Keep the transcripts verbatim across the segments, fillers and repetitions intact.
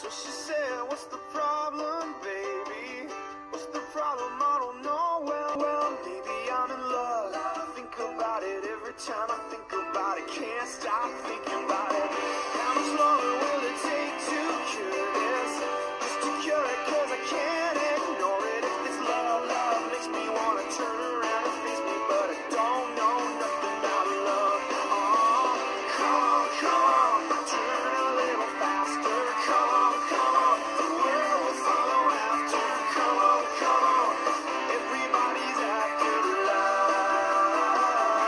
So she said, what's the problem, baby? What's the problem? I don't know. Well, well, maybe I'm in love. I think about it every time I think about it. Can't stop thinking about it. How much longer will it take to cure this? Just to cure it, cause I can't ignore it. If this love, love makes me wanna turn around and face me, but I don't know nothing about love. Oh, come on, come on, turn a little faster. Come on, come on, the world will follow after. Come on, come on, everybody's after love.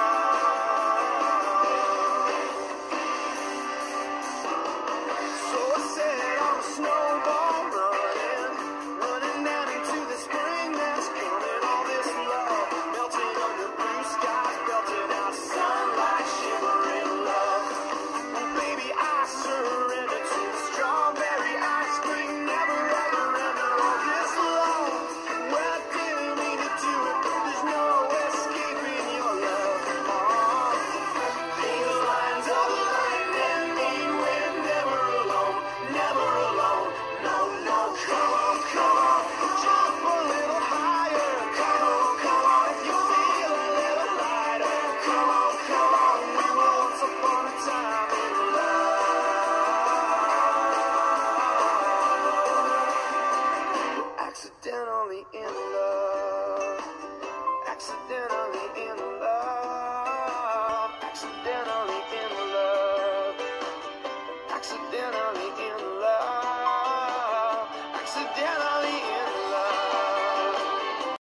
So I said I'm a snowball running, running down into the spring that's coming. All this love melting under blue skies, belting out sunlight, shivering love. Well, baby, I surrender to the strawberry ice cream. Never ever under all this love. Well, I didn't mean to do it, but there's no escaping your love. Oh, these lines are the line and me, we're never alone, never alone. No, no, come on, come on, jump a little higher. Come on, come on, if you feel a little lighter. Come on, come on, we were once upon a time in love. Accidentally in love. Accidentally in love. Accidentally in love. Accidentally in love. Accidentally.